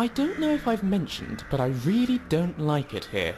I don't know if I've mentioned, but I really don't like it here.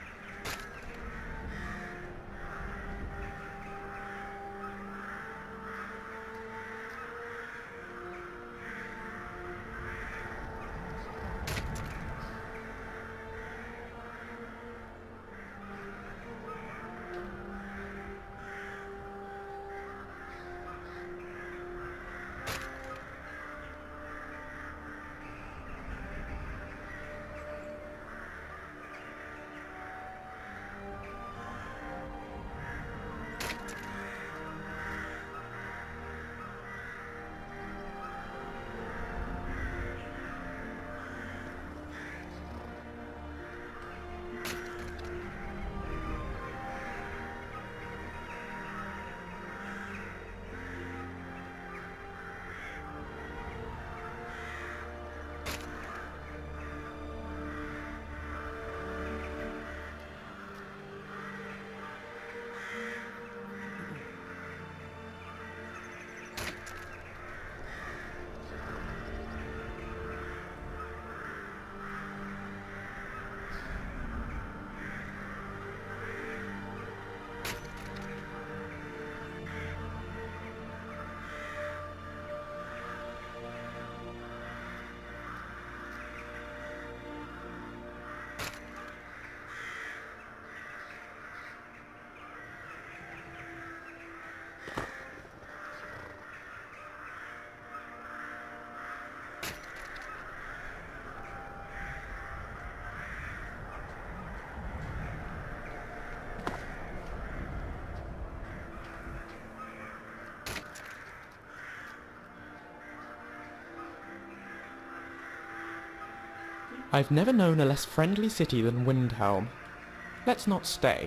I've never known a less friendly city than Windhelm. Let's not stay.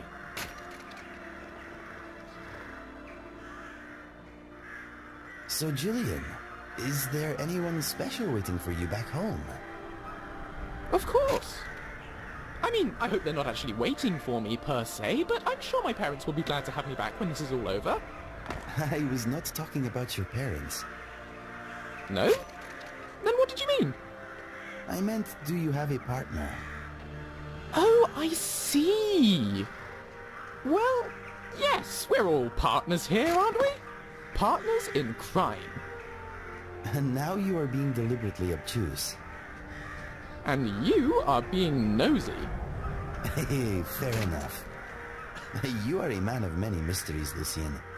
So, Julian, is there anyone special waiting for you back home? Of course! I mean, I hope they're not actually waiting for me per se, but I'm sure my parents will be glad to have me back when this is all over. I was not talking about your parents. No? Then what did you mean? I meant, do you have a partner? Oh, I see! Well, yes, we're all partners here, aren't we? Partners in crime. And now you are being deliberately obtuse. And you are being nosy. Hey, fair enough. You are a man of many mysteries, Lucien.